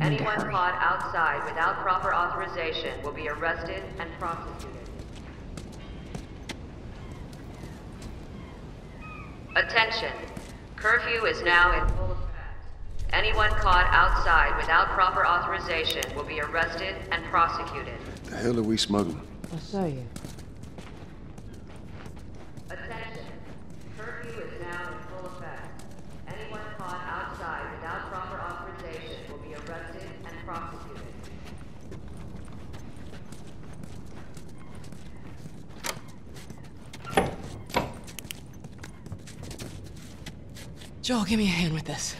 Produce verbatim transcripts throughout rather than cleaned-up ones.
Anyone caught outside without proper authorization will be arrested and prosecuted. Attention. Curfew is now in full effect. Anyone caught outside without proper authorization will be arrested and prosecuted. The hell are we smuggling? I saw you. Attention. Curfew is now in full effect. Anyone caught outside without proper authorization will be arrested and prosecuted. Joel, give me a hand with this.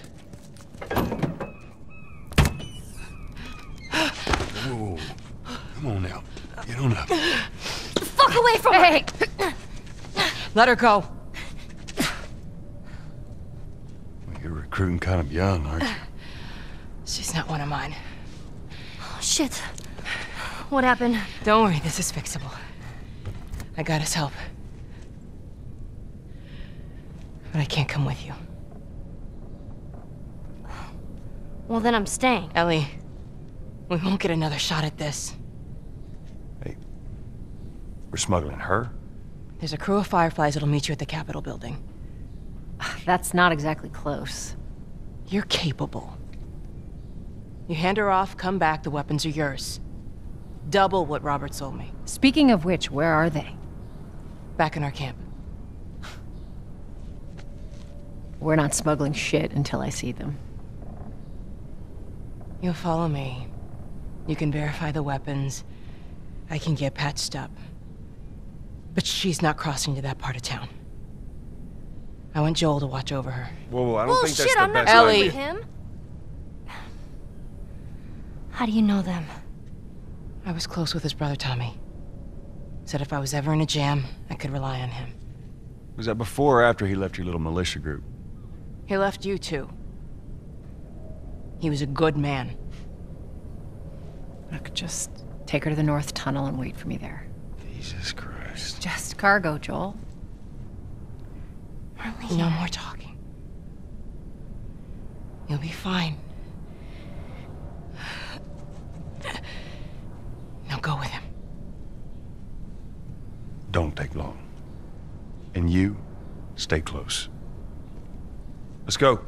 Whoa. Come on now. Get on up. Fuck away from Hey! Let her go. Well, you're recruiting kind of young, aren't you? She's not one of mine. Oh, shit. What happened? Don't worry, this is fixable. I got his help. But I can't come with you. Well, then I'm staying. Ellie, we won't get another shot at this. Hey, we're smuggling her? There's a crew of Fireflies that'll meet you at the Capitol building. That's not exactly close. You're capable. You hand her off, come back, the weapons are yours. Double what Robert sold me. Speaking of which, where are they? Back in our camp. We're not smuggling shit until I see them. You'll follow me. You can verify the weapons. I can get patched up. But she's not crossing to that part of town. I want Joel to watch over her. Whoa, whoa, I don't Bullshit, think that's the I'm not best Ellie. idea. with him. How do you know them? I was close with his brother Tommy. Said if I was ever in a jam, I could rely on him. Was that before or after he left your little militia group? He left you too. He was a good man. Look, just take her to the North Tunnel and wait for me there. Jesus Christ. Just cargo, Joel. No more talking. You'll be fine. Now go with him. Don't take long. And you, stay close. Let's go.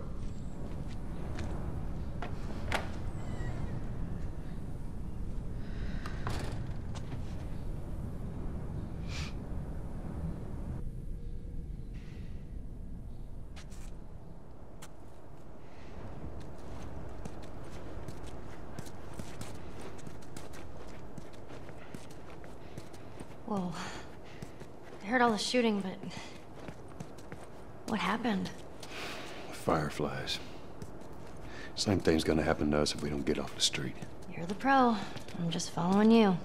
Whoa. I heard all the shooting, but... what happened? Fireflies. Same thing's gonna happen to us if we don't get off the street. You're the pro. I'm just following you.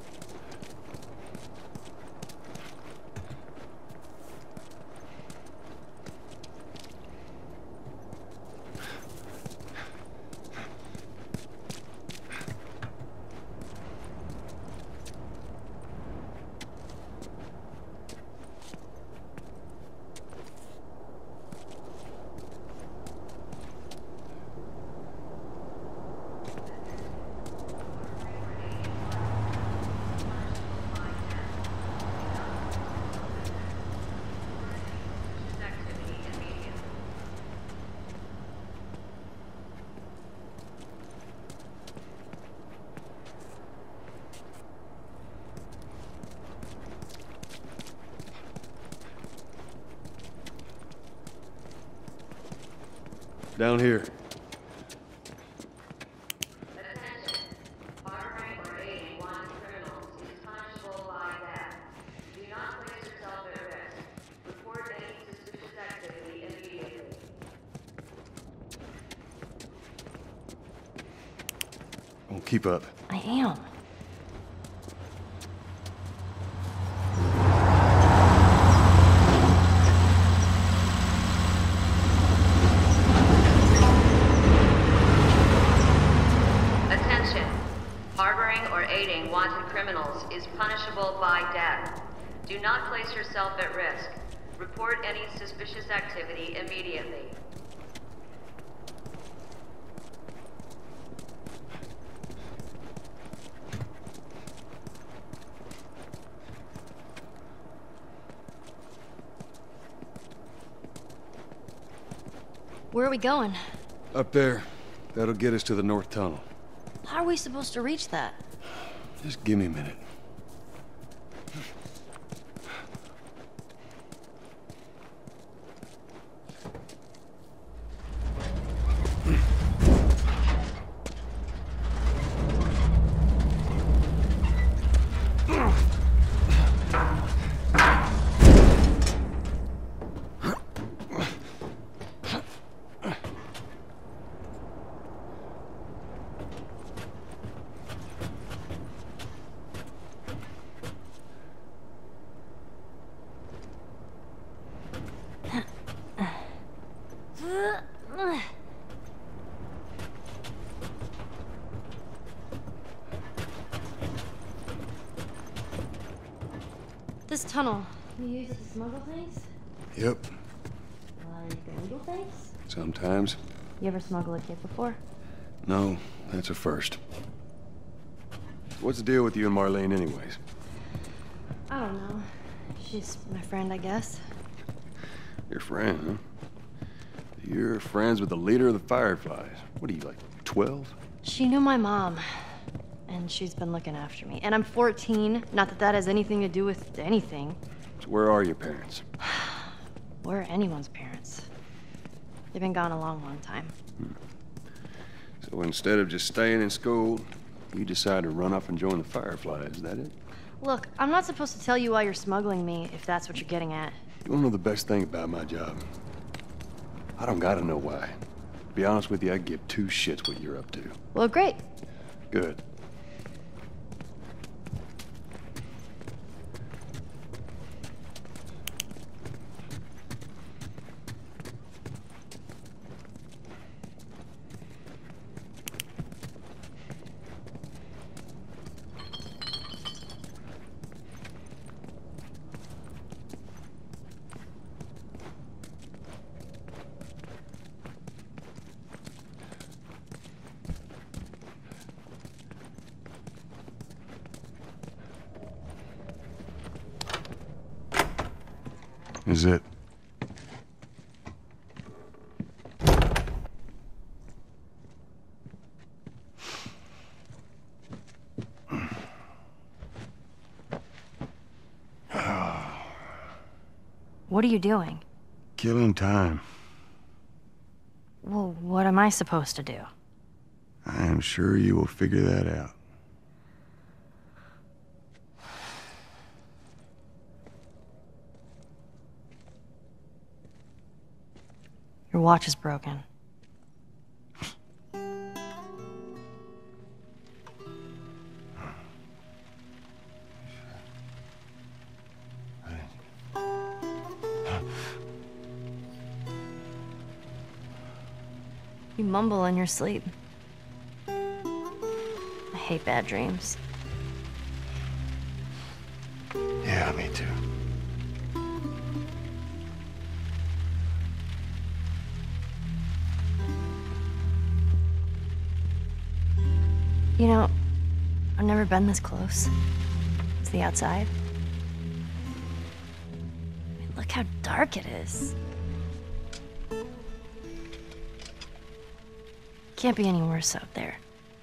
Down here. Attention. Harboring or aiding wanted criminals is punishable by death. Do not place yourself at risk. Report any suspicious activity immediately. Won't keep up. I am. Attention. Harboring or aiding wanted criminals is punishable by death. Do not place yourself at risk. Report any suspicious activity immediately. Where are we going? Up there. That'll get us to the north tunnel. How are we supposed to reach that? Just give me a minute. This tunnel, you use it to smuggle things? Yep. Like illegal things? Sometimes. You ever smuggle a kid before? No, that's a first. What's the deal with you and Marlene anyways? I don't know. She's my friend, I guess. Your friend, huh? You're friends with the leader of the Fireflies. What are you, like, twelve? She knew my mom, and she's been looking after me. And I'm fourteen, not that that has anything to do with anything. So where are your parents? Where are anyone's parents? They've been gone a long, long time. Hmm. So instead of just staying in school, you decide to run off and join the Fireflies, is that it? Look, I'm not supposed to tell you why you're smuggling me, if that's what you're getting at. You wanna know the best thing about my job? I don't gotta know why. To be honest with you, I give two shits what you're up to. Well, great. Good. Is it? What are you doing? Killing time. Well, what am I supposed to do? I am sure you will figure that out. Your watch is broken. You mumble in your sleep. I hate bad dreams. Yeah, me too. You know, I've never been this close to the outside. I mean, look how dark it is. Can't be any worse out there.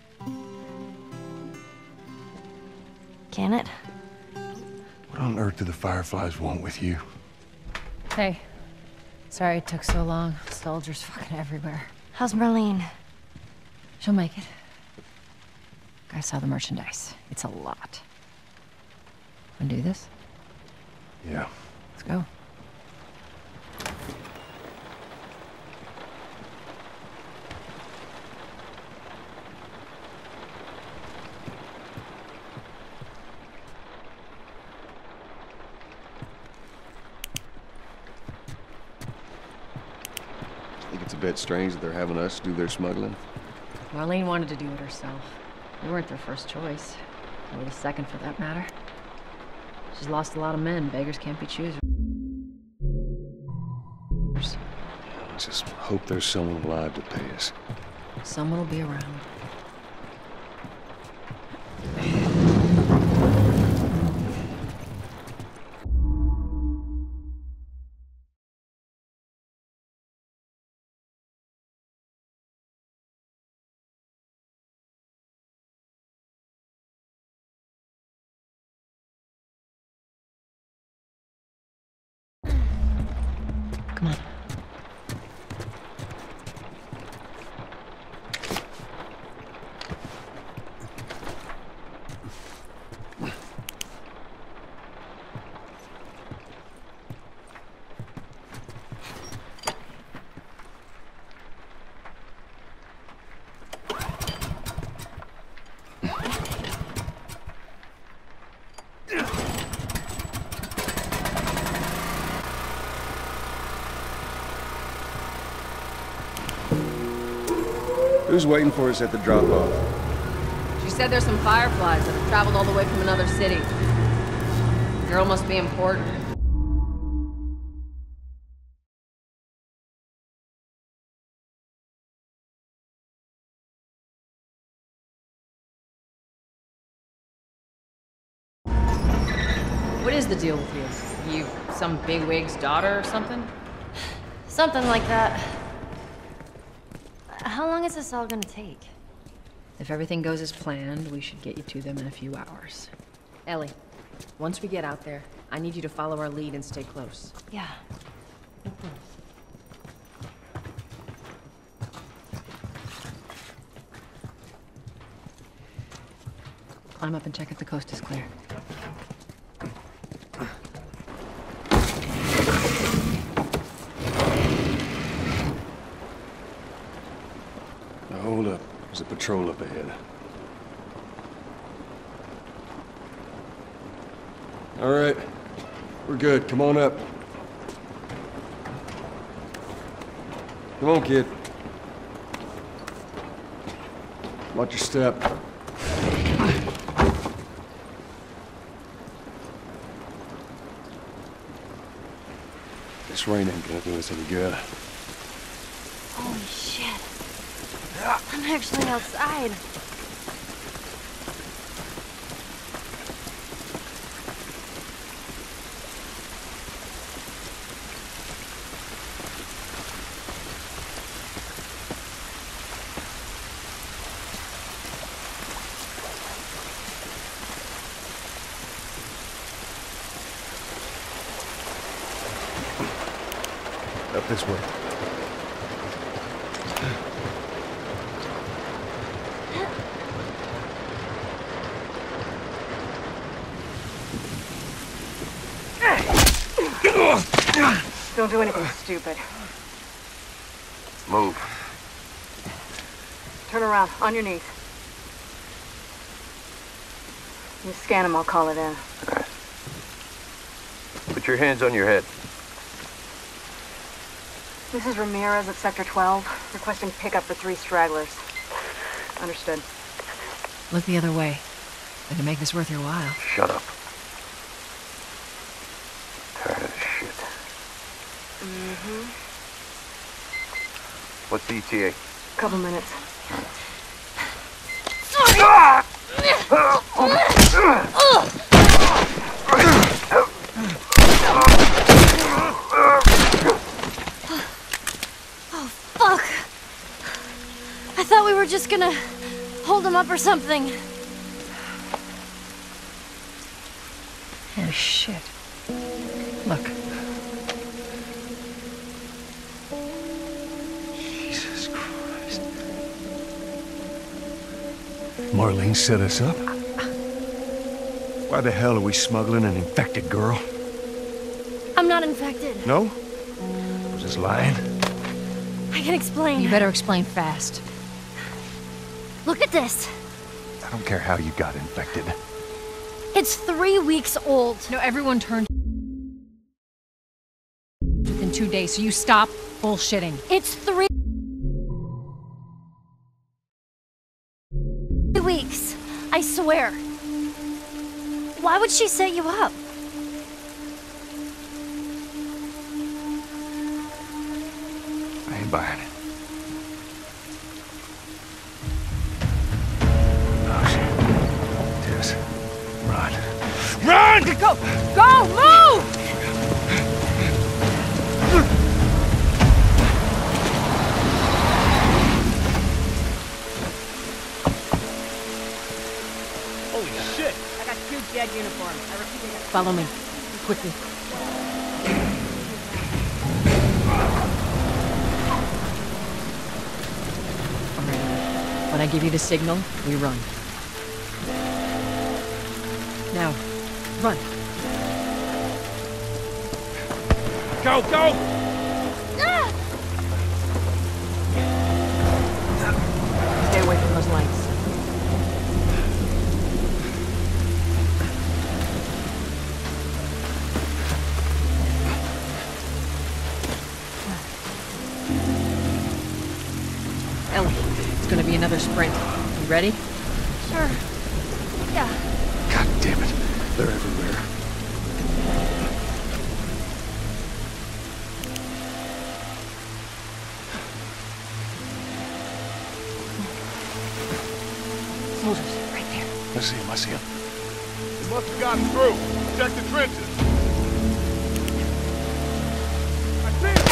Can it? What on earth do the Fireflies want with you? Hey. Sorry it took so long. Soldiers fucking everywhere. How's Marlene? She'll make it. I saw the merchandise. It's a lot. Wanna do this? Yeah. Let's go. I think it's a bit strange that they're having us do their smuggling. Marlene wanted to do it herself. We weren't their first choice. Or the second, for that matter. She's lost a lot of men. Beggars can't be choosers. Let's just hope there's someone alive to pay us. Someone will be around. Come on. Who's waiting for us at the drop-off? She said there's some fireflies that have traveled all the way from another city. The girl must be important. What is the deal with you? You some bigwig's daughter or something? Something like that. How long is this all gonna take? If everything goes as planned, we should get you to them in a few hours. Ellie, once we get out there, I need you to follow our lead and stay close. Yeah. Climb up and check if the coast is clear. Now hold up. There's a patrol up ahead. All right. We're good. Come on up. Come on, kid. Watch your step. This rain ain't gonna do us any good. Holy shit. I'm actually outside. Up this way. Don't do anything stupid. Move. Turn around, on your knees. You scan him, I'll call it in. Put your hands on your head. This is Ramirez at Sector twelve, requesting pickup for three stragglers. Understood. Look the other way. I can make this worth your while. Shut up. Tired of this shit. Mm-hmm. What's the E T A? Couple minutes. Oh, fuck! I thought we were just gonna hold him up or something. Oh, shit. Look. Jesus Christ. Marlene set us up? Why the hell are we smuggling an infected girl? I'm not infected. No? I was just lying. I can explain. You better explain fast. Look at this. I don't care how you got infected. It's three weeks old. No, everyone turned within two days, so you stop bullshitting. It's three weeks. I swear. Why would she set you up? I ain't buying it. Oh, shit. Tess. Run. Run! Go! Go! Move! Holy shit! I got two dead uniforms. I repeat, follow me. Quickly. When I give you the signal, we run. Now, run. Go, go! Stay away from those lights. Ellie, it's gonna be another sprint. You ready? Sure. Yeah. God damn it. They're everywhere. Soldiers, right there. I see him, I see him. They must have gotten through. Check the trenches. I see him!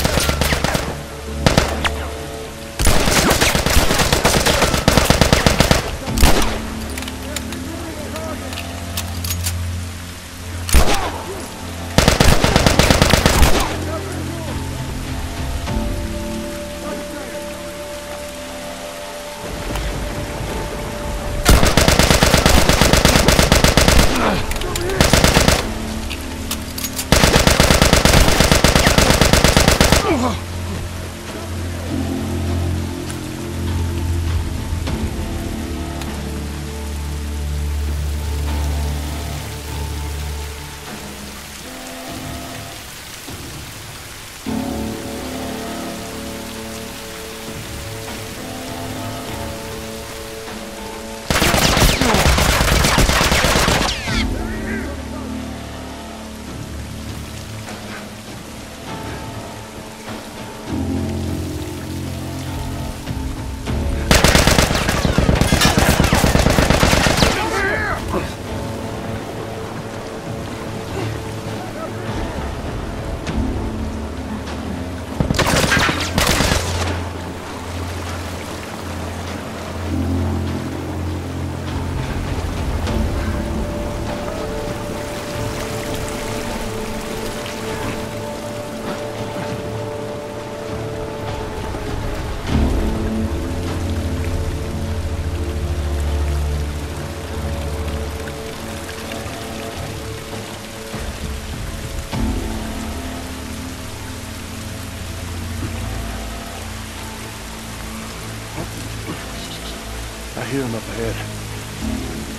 I hear him up ahead.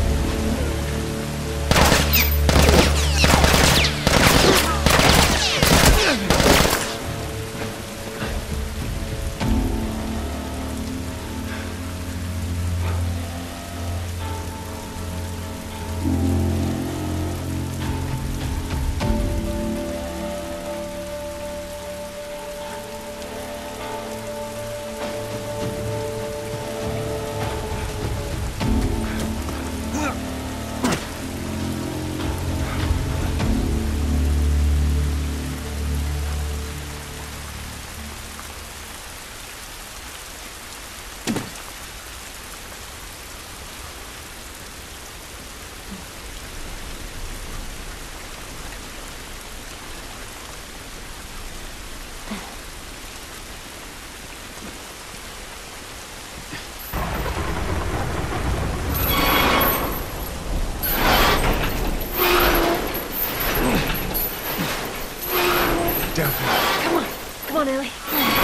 Down here. Come on. Come on, Ellie.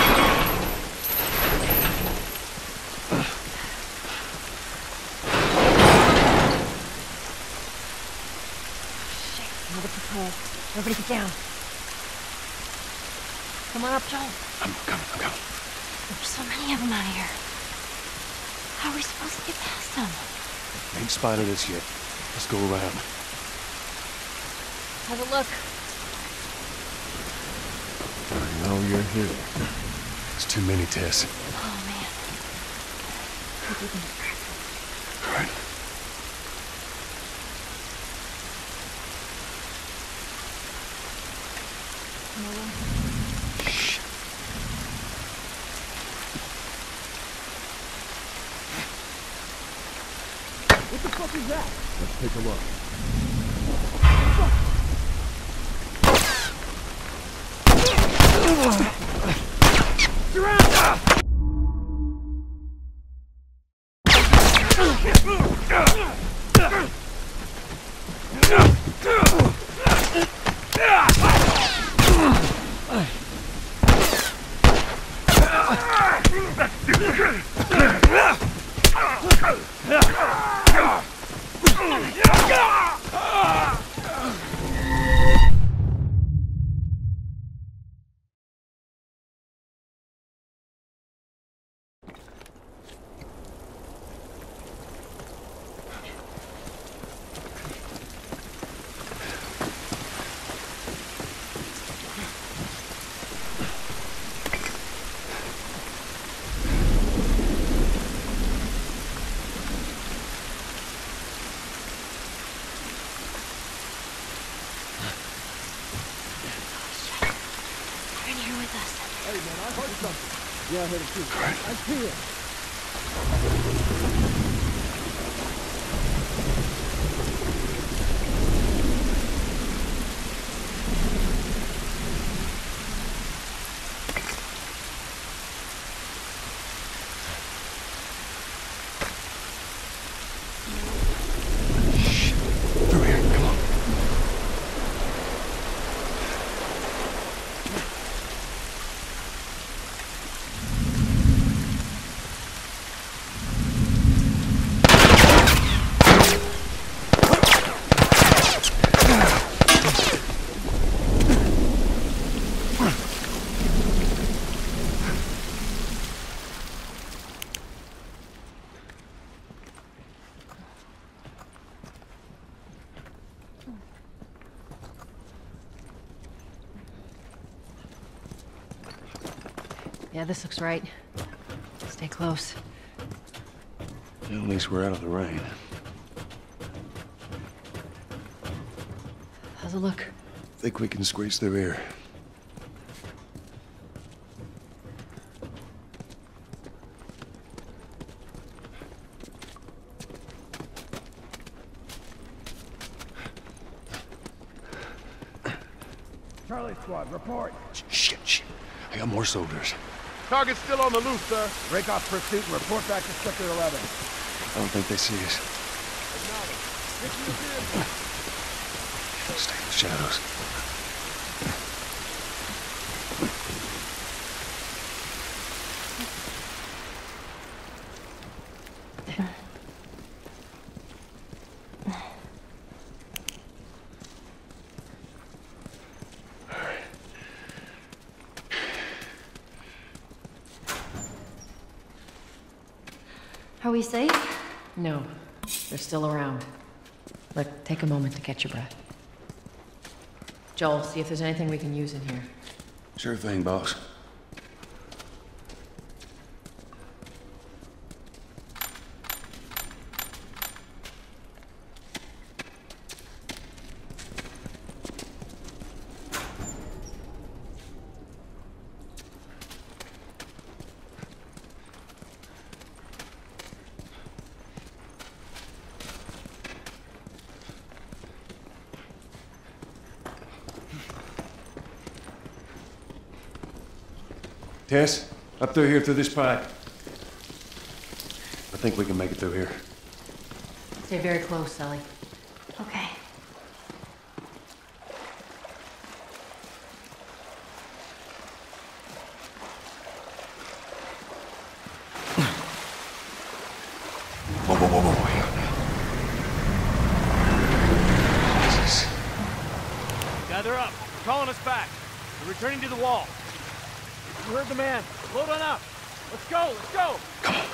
Shit, another patrol. Everybody get down. Come on up, Joel. I'm coming, I'm coming. There's so many of them out here. How are we supposed to get past them? Ain't spotted us yet. Let's go around. Have a look. I know you're here. It's too many, Tess. Oh, man. Hope we can distract them. All right. Shit. What the fuck is that? Let's take a look. Yeah, I heard it too. I see it. Through here, come on. Yeah, this looks right. Stay close. At least we're out of the rain. How's it look? Think we can squeeze through here. Charlie Squad, report. Shit, shit. I got more soldiers. Target's still on the loose, sir. Break off pursuit and report back to Sector eleven. I don't think they see us. Get to the vehicle. Stay in the shadows. Are we safe? No, they're still around. Look, take a moment to catch your breath. Joel, see if there's anything we can use in here. Sure thing, boss. Tess, up through here through this pipe. I think we can make it through here. Stay very close, Sully. Okay. Whoa, whoa, whoa, whoa, whoa. Jesus. Gather up. They're calling us back. We're returning to the wall. You heard the man. Load on up. Let's go, let's go. Come on.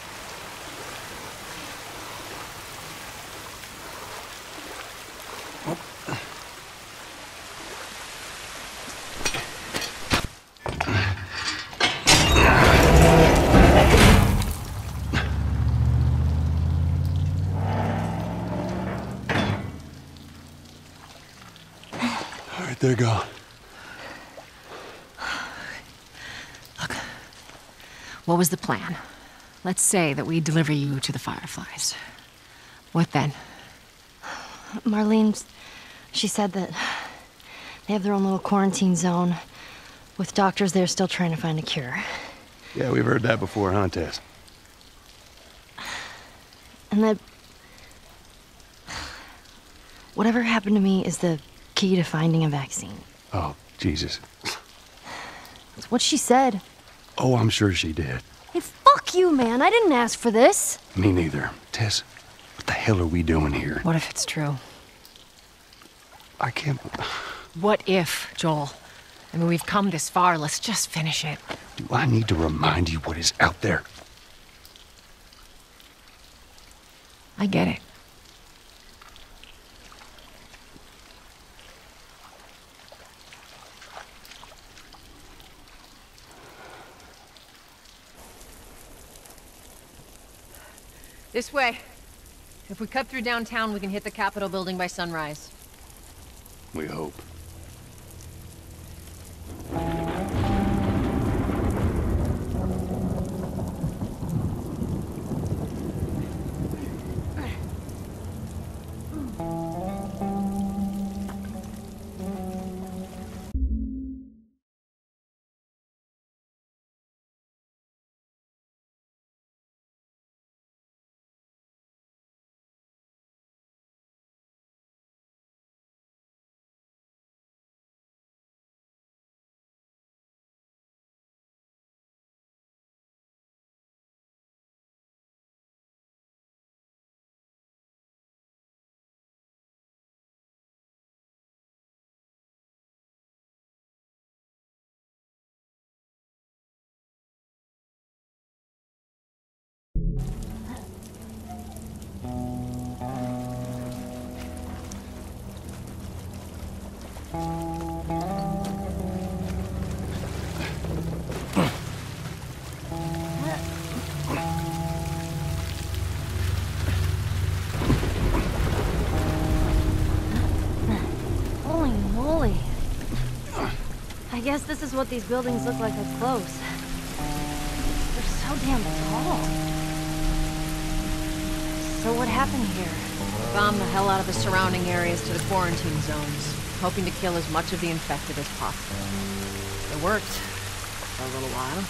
All right, there you go. What was the plan? Let's say that we deliver you to the Fireflies. What then? Marlene, she said that they have their own little quarantine zone with doctors there still trying to find a cure. Yeah, we've heard that before, huh, Tess? And that... whatever happened to me is the key to finding a vaccine. Oh, Jesus. It's what she said. Oh, I'm sure she did. Hey, fuck you, man. I didn't ask for this. Me neither. Tess, what the hell are we doing here? What if it's true? I can't... What if, Joel? I mean, we've come this far. Let's just finish it. Do I need to remind you what is out there? I get it. This way. If we cut through downtown, we can hit the Capitol building by sunrise. We hope. Holy moly. I guess this is what these buildings look like up close. They're so damn tall. So what happened here? Bomb the hell out of the surrounding areas to the quarantine zones, hoping to kill as much of the infected as possible. It worked for a little while.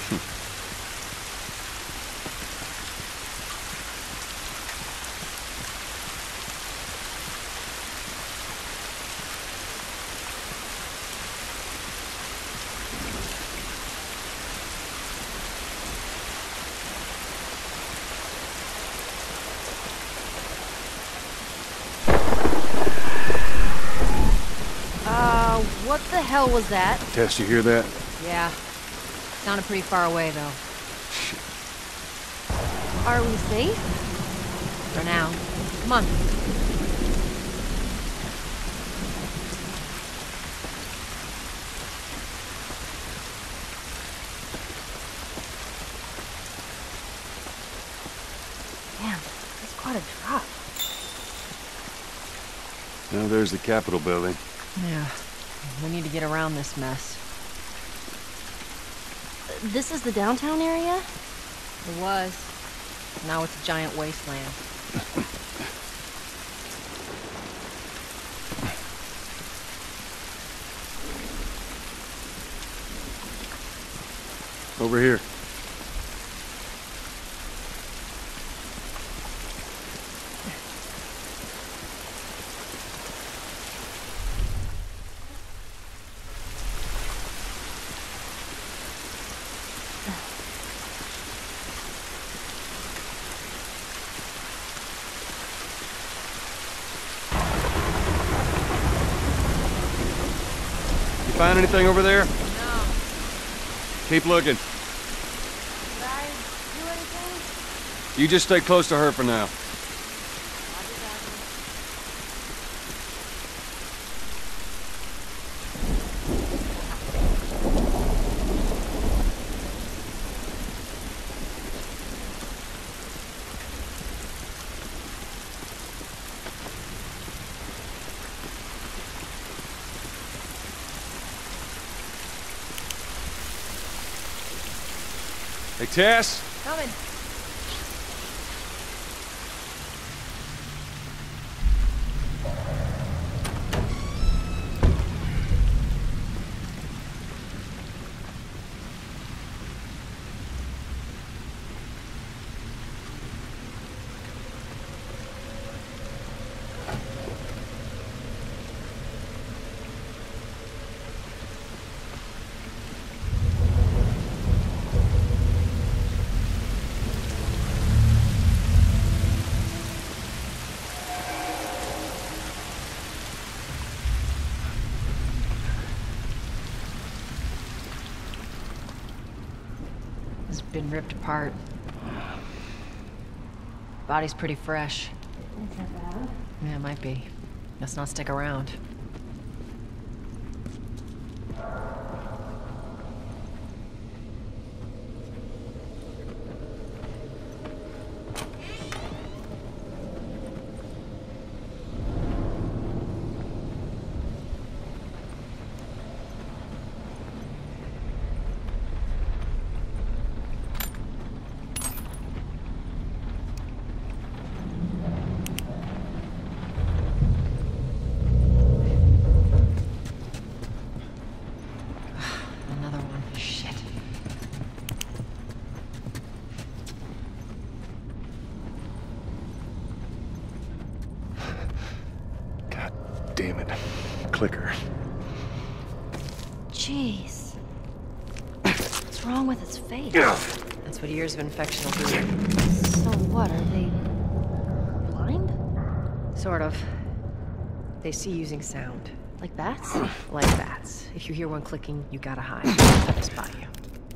Uh, what the hell was that? Tess, you hear that? Yeah. Sounded pretty far away, though. Are we safe? For now. Come on. Damn, that's quite a drop. Now there's the Capitol building. Yeah. We need to get around this mess. This is the downtown area? It was. Now it's a giant wasteland. Over here. Find anything over there? No. Keep looking. Did I do anything? You just stay close to her for now. Hey, Tess? Coming. It's been ripped apart. Body's pretty fresh. Is that bad? Yeah, it might be. Let's not stick around. Damn it. Clicker. Jeez. What's wrong with its face? That's what years of infection will do. So what, are they blind? Sort of. They see using sound. Like bats? Like bats. If you hear one clicking, you gotta hide. They'll to spot you.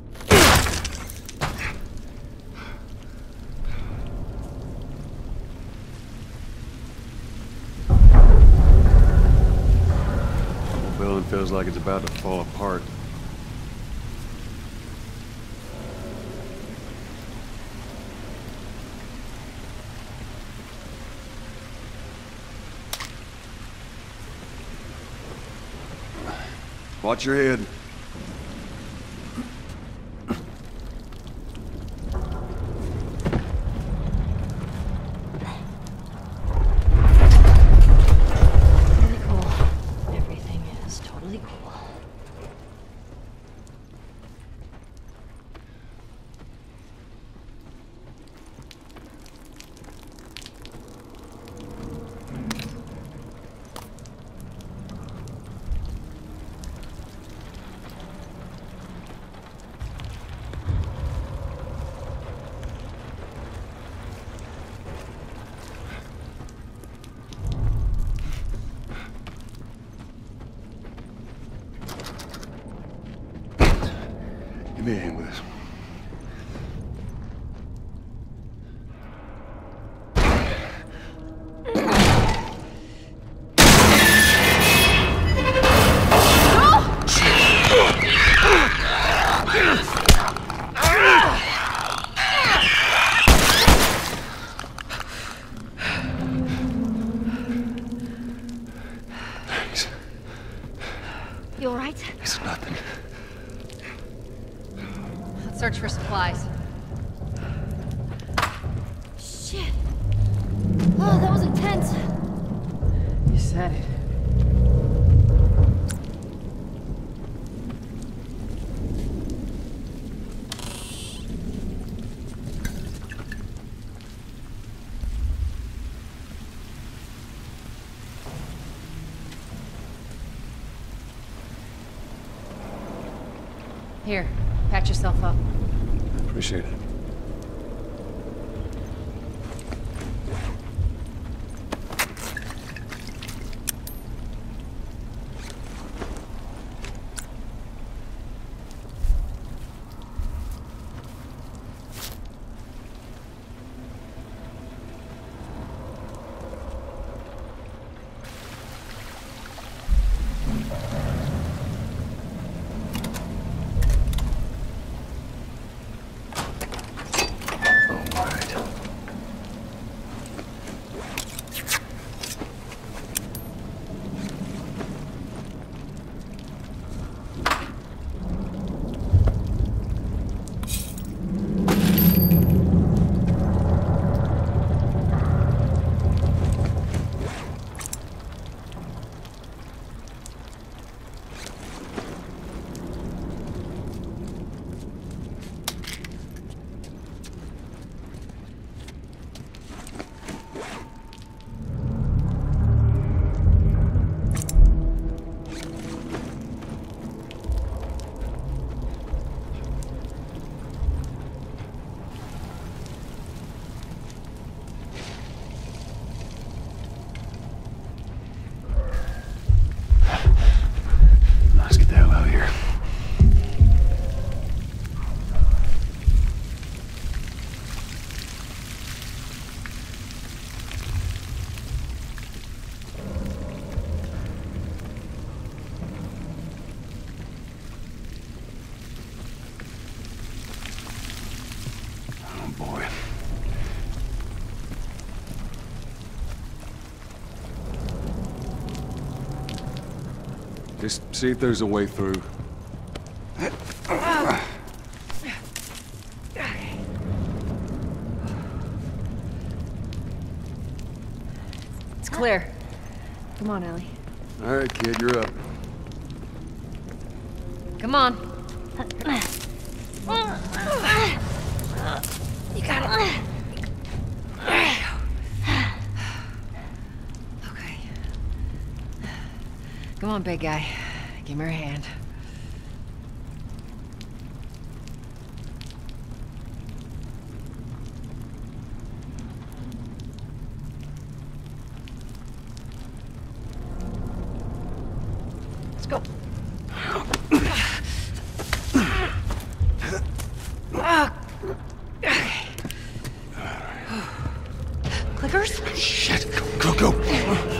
The building feels like it's about to fall apart. Watch your head. Really cool. Everything is totally cool. Give me a hand with this. Thanks. You alright? It's nothing. Let's search for supplies. Shit. Oh, that was intense. You said it. Here, patch yourself up. Appreciate it. Just see if there's a way through. It's clear. Come on, Ellie. All right, kid, you're up. Come on. You got it. Okay. Come on, big guy. Give me your hand. Let's go. Clickers? Shit, go, go, go.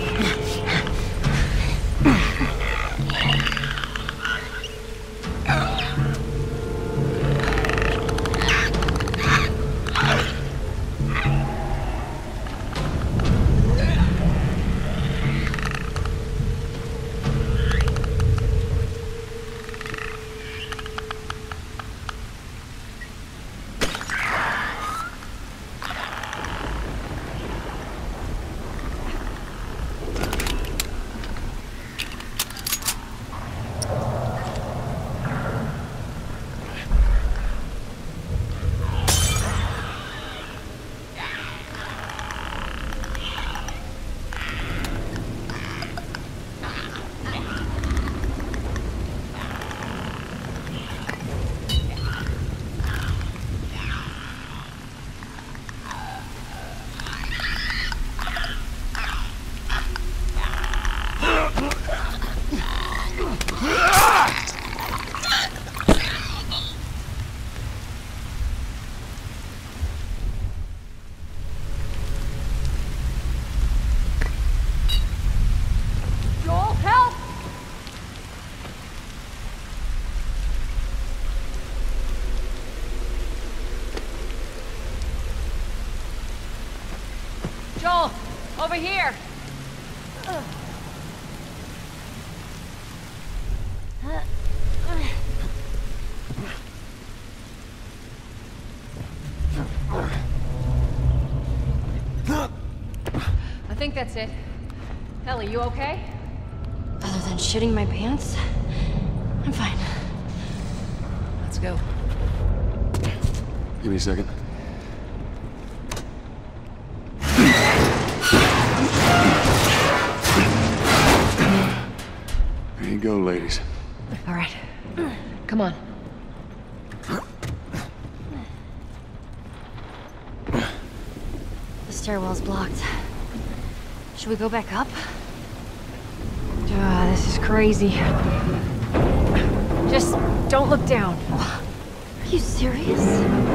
Joel, over here. I think that's it. Ellie, you okay? Other than shitting my pants, I'm fine. Let's go. Give me a second. There you go, ladies. All right. Come on. The stairwell's blocked. Should we go back up? Ah, this is crazy. Just don't look down. Are you serious?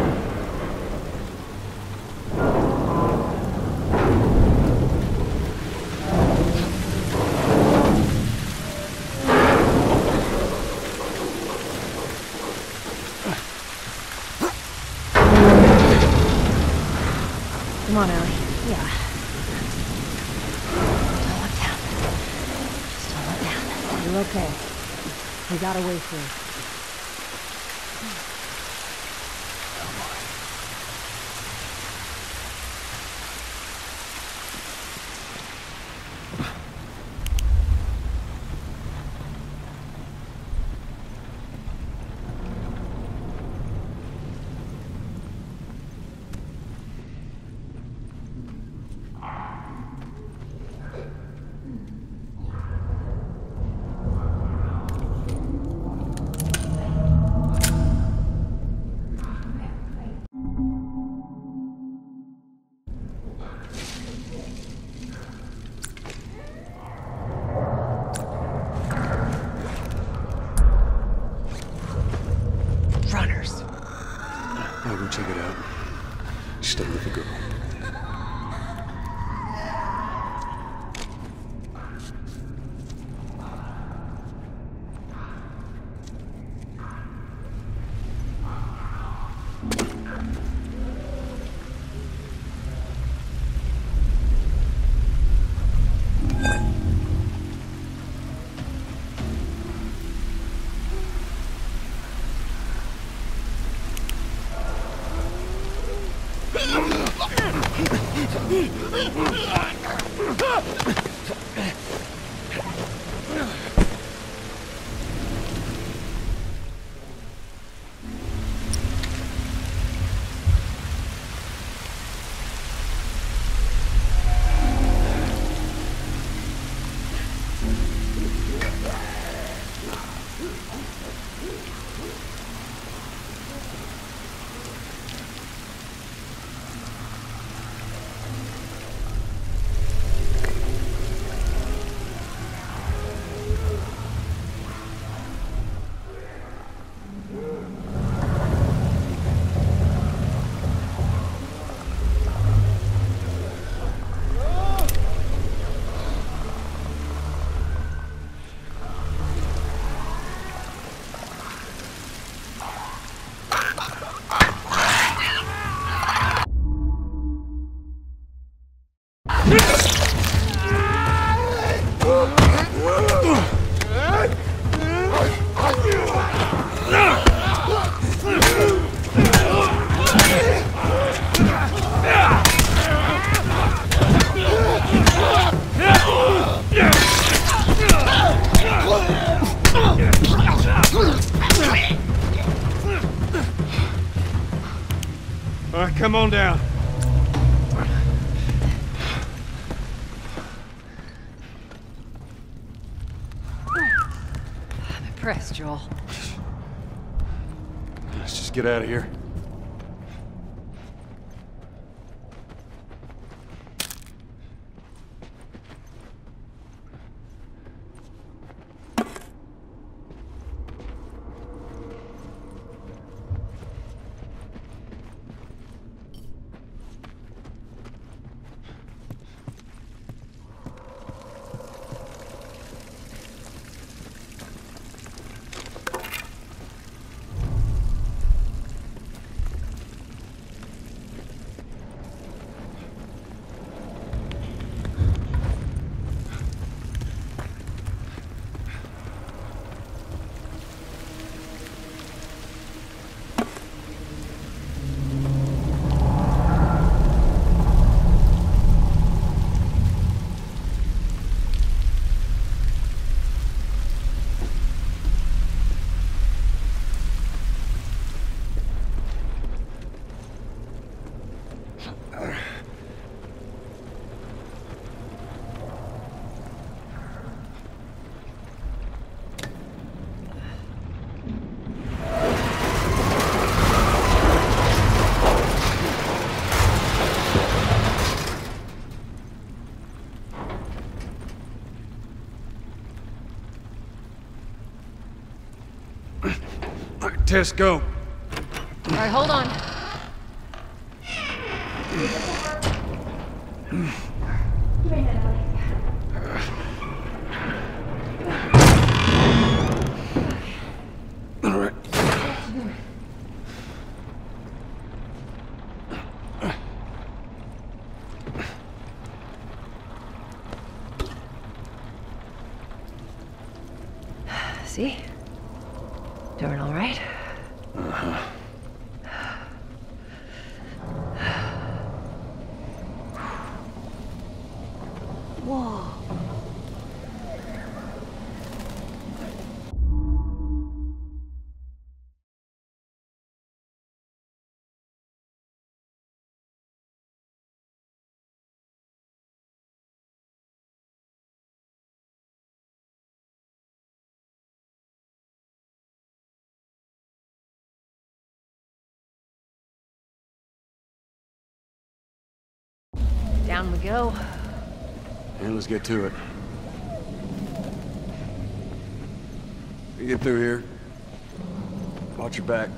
Come on, Ellie. Yeah. Don't look down. Just don't look down. You're okay. We got a way through. All right, come on down. I'm impressed, Joel. Let's just get out of here. Tess, go. All right, hold on. All right. See? Doing all right? Uh-huh. Whoa. Down we go. Yeah, let's get to it. You get through here. Watch your back.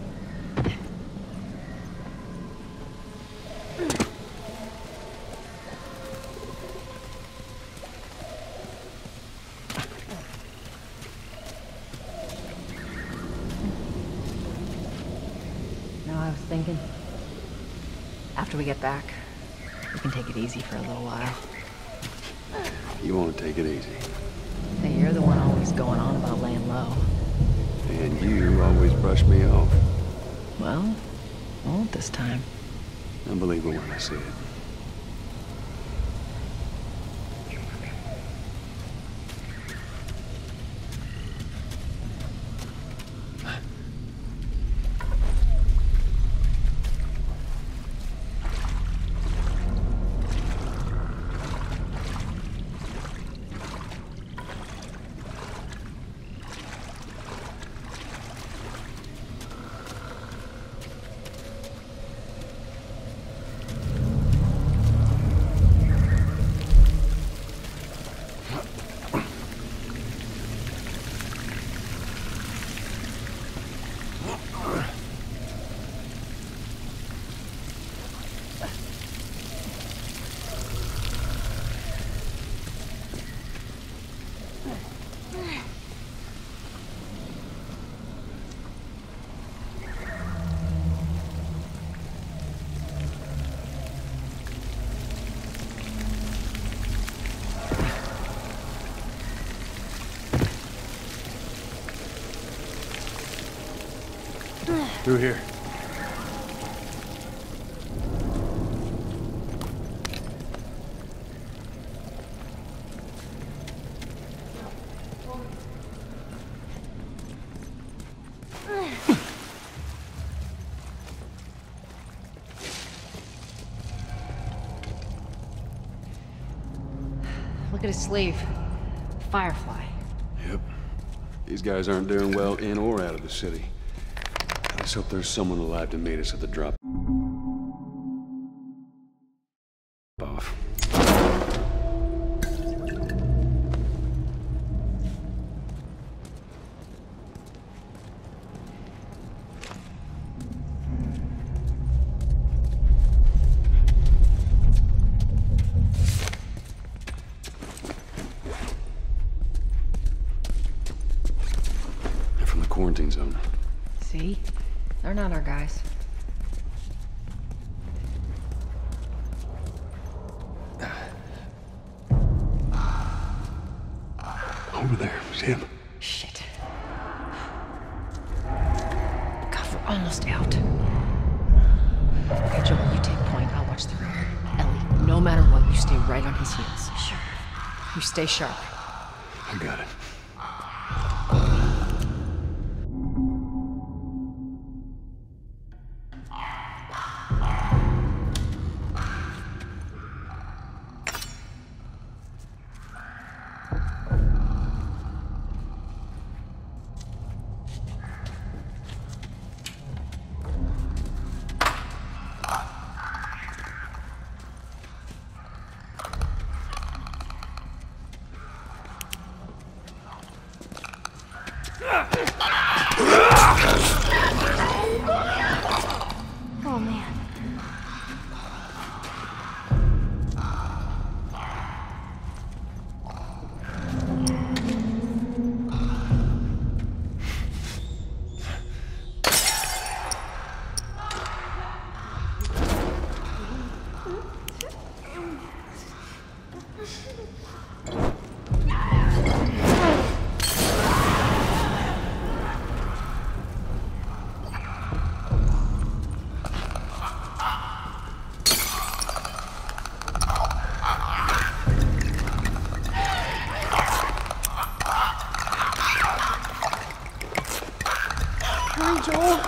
No, I was thinking. After we get back, we can take it easy for a little while. You want to take it easy. Hey, you're the one always going on about laying low. And you always brush me off. Well, won't this time. I believe it when I say it. Through here. Look at his sleeve. Firefly. Yep. These guys aren't doing well in or out of the city. Let's hope there's someone alive to meet us at the drop off. They're from the quarantine zone. See? They're not our guys. Over there, see him? Shit. God, we're almost out. Okay, Joel, you take point. I'll watch the room. Ellie, no matter what, you stay right on his heels. Sure. You stay sharp. I got it. Oh, man. Hurry, Joel.